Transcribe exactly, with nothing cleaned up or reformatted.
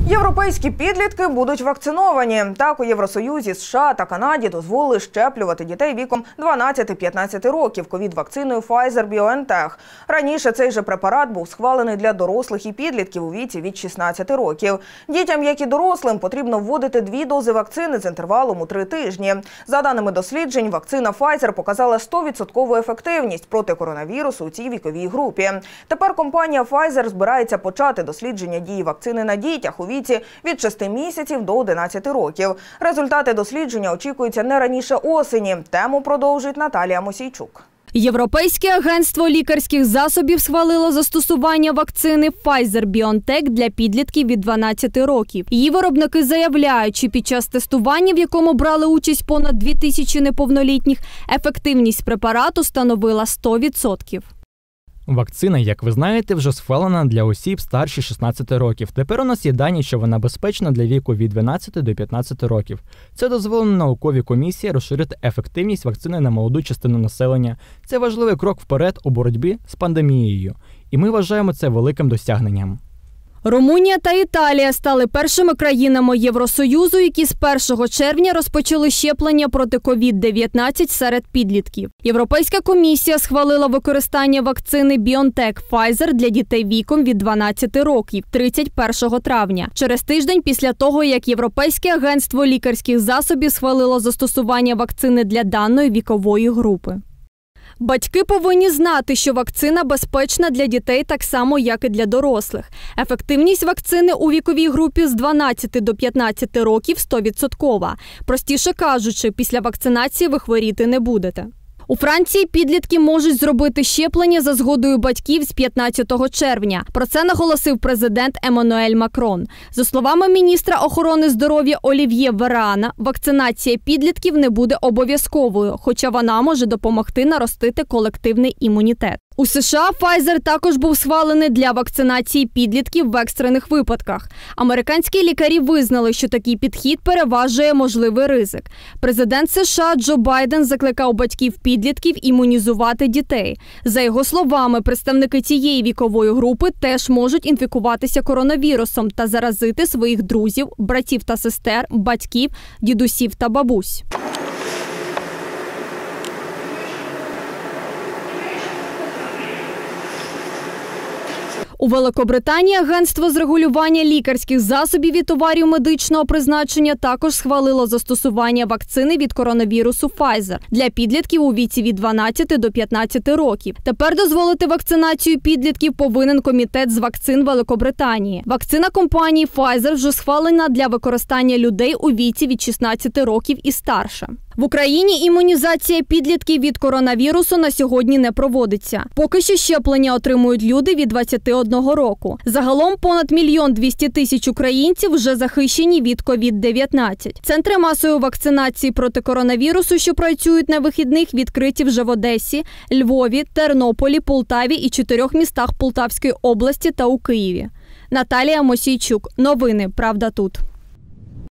Європейські підлітки будуть вакциновані. Так, у Євросоюзі, США та Канаді дозволили щеплювати дітей віком дванадцяти-п'ятнадцяти років ковід-вакциною Pfizer-BioNTech. Раніше цей же препарат був схвалений для дорослих і підлітків у віці від шістнадцяти років. Дітям, як і дорослим, потрібно вводити дві дози вакцини з інтервалом у три тижні. За даними досліджень, вакцина Pfizer показала сто відсотків ефективність проти коронавірусу у цій віковій групі. Тепер компанія Pfizer збирається почати дослідження дії вакцини на дітях у віці від шести місяців до одинадцяти років. Результати дослідження очікуються не раніше осені. Тему продовжить Наталія Мосійчук. Європейське агентство лікарських засобів схвалило застосування вакцини Pfizer-BioNTech для підлітків від дванадцяти років. Її виробники заявляють, що під час тестування, в якому брали участь понад дві тисячі неповнолітніх, ефективність препарату становила сто відсотків. Вакцина, як ви знаєте, вже схвалена для осіб старші шістнадцяти років. Тепер у нас є дані, що вона безпечна для віку від дванадцяти до п'ятнадцяти років. Це дозволено науковій комісії розширити ефективність вакцини на молоду частину населення. Це важливий крок вперед у боротьбі з пандемією. І ми вважаємо це великим досягненням. Румунія та Італія стали першими країнами Євросоюзу, які з першого червня розпочали щеплення проти ковід дев'ятнадцять серед підлітків. Європейська комісія схвалила використання вакцини BioNTech Pfizer для дітей віком від дванадцяти років тридцять першого травня, через тиждень після того, як Європейське агентство лікарських засобів схвалило застосування вакцини для даної вікової групи. Батьки повинні знати, що вакцина безпечна для дітей так само, як і для дорослих. Ефективність вакцини у віковій групі з дванадцяти до п'ятнадцяти років сто відсоткова. Простіше кажучи, після вакцинації ви хворіти не будете. У Франції підлітки можуть зробити щеплення за згодою батьків з п'ятнадцятого червня. Про це наголосив президент Еммануель Макрон. За словами міністра охорони здоров'я Олів'є Верана, вакцинація підлітків не буде обов'язковою, хоча вона може допомогти наростити колективний імунітет. У США Pfizer також був схвалений для вакцинації підлітків в екстрених випадках. Американські лікарі визнали, що такий підхід переважує можливий ризик. Президент США Джо Байден закликав батьків підлітків імунізувати дітей. За його словами, представники цієї вікової групи теж можуть інфікуватися коронавірусом та заразити своїх друзів, братів та сестер, батьків, дідусів та бабусь. У Великобританії агентство з регулювання лікарських засобів і товарів медичного призначення також схвалило застосування вакцини від коронавірусу Pfizer для підлітків у віці від дванадцяти до п'ятнадцяти років. Тепер дозволити вакцинацію підлітків повинен комітет з вакцин Великобританії. Вакцина компанії Pfizer вже схвалена для використання людей у віці від шістнадцяти років і старше. В Україні імунізація підлітків від коронавірусу на сьогодні не проводиться. Поки що щеплення отримують люди від двадцяти одного року. Загалом понад мільйон двісті тисяч українців вже захищені від ковід дев'ятнадцять. Центри масової вакцинації проти коронавірусу, що працюють на вихідних, відкриті вже в Одесі, Львові, Тернополі, Полтаві і чотирьох містах Полтавської області та у Києві. Наталія Мосійчук. Новини «Правда тут».